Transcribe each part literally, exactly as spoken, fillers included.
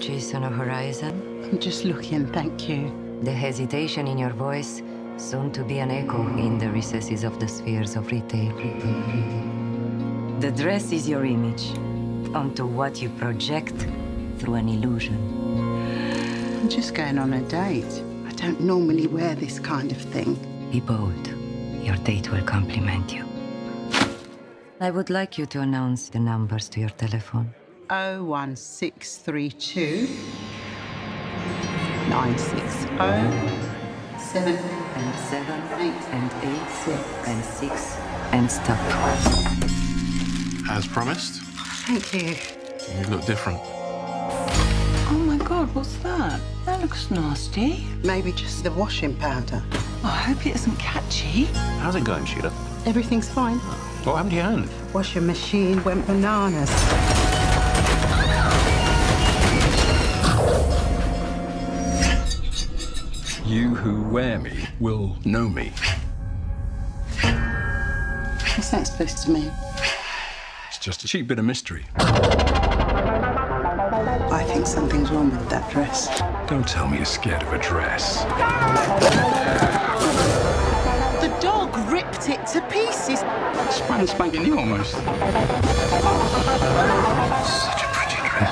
patches on the horizon? I'm just looking, thank you. The hesitation in your voice, soon to be an echo in the recesses of the spheres of retail. The dress is your image, onto what you project through an illusion. I'm just going on a date. I don't normally wear this kind of thing. Be bold. Your date will compliment you. I would like you to announce the numbers to your telephone. oh one six three two nine six oh seven And seven, eight and eight, six. and six, and stop. As promised, Thank you. you look different. Oh my God, what's that? That looks nasty. Maybe just the washing powder. I hope it isn't catchy. How's it going, Sheila? Everything's fine. What happened to your hand? Washing machine went bananas. You who wear me will know me. What's that supposed to mean? It's just a cheap bit of mystery. I think something's wrong with that dress. Don't tell me you're scared of a dress. The dog ripped it to pieces. Span spanking new almost. Such a pretty dress.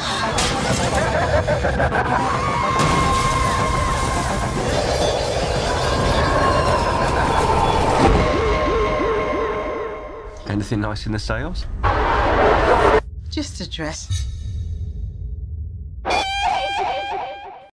Anything nice in the sales? Just a dress.